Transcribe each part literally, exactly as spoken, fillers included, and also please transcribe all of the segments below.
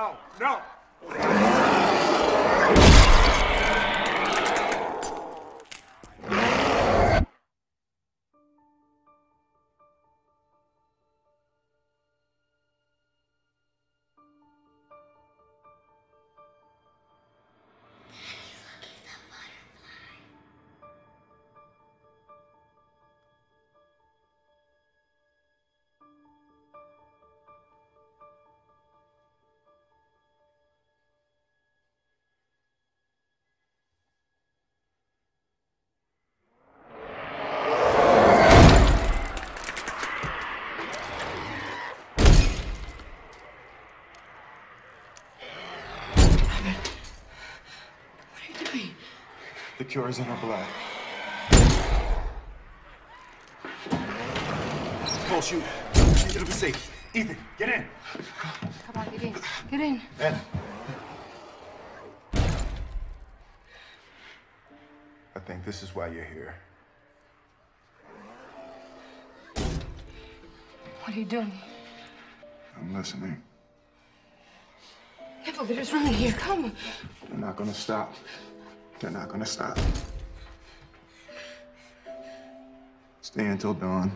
No, no! The cure is in her blood. Cole, shoot. It'll be safe. Ethan, get in. Come on, get in. Get in. Anna. I think this is why you're here. What are you doing? I'm listening. Neville, there's running here. Come. They're not gonna stop. They're not gonna stop. Stay until dawn.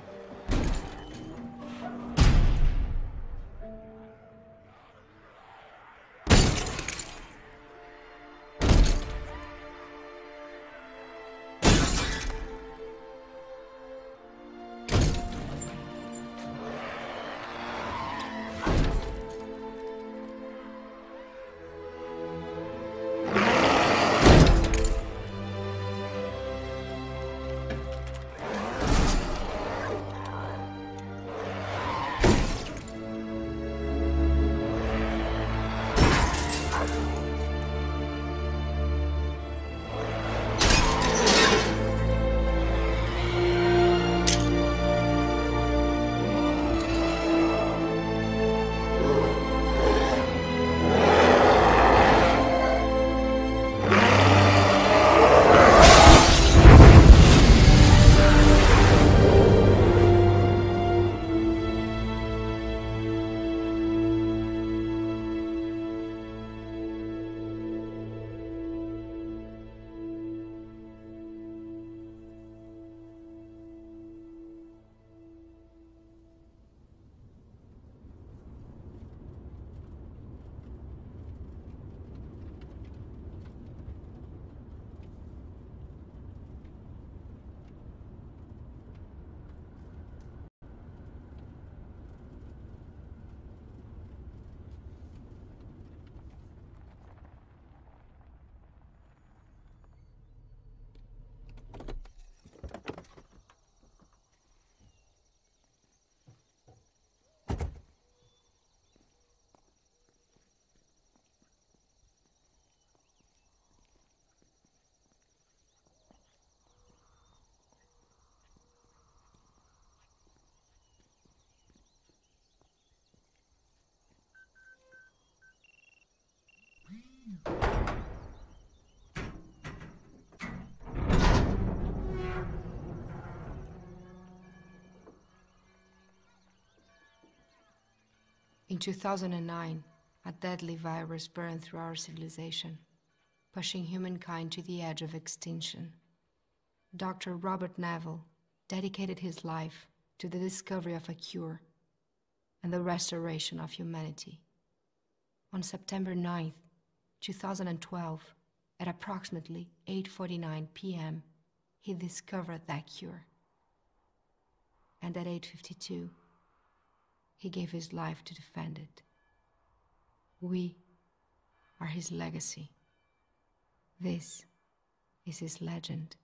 In two thousand nine, a deadly virus burned through our civilization, pushing humankind to the edge of extinction. Doctor Robert Neville dedicated his life to the discovery of a cure and the restoration of humanity. On September ninth, two thousand twelve, at approximately eight forty-nine p m, he discovered that cure. And at eight fifty-two, he gave his life to defend it. We are his legacy. This is his legend.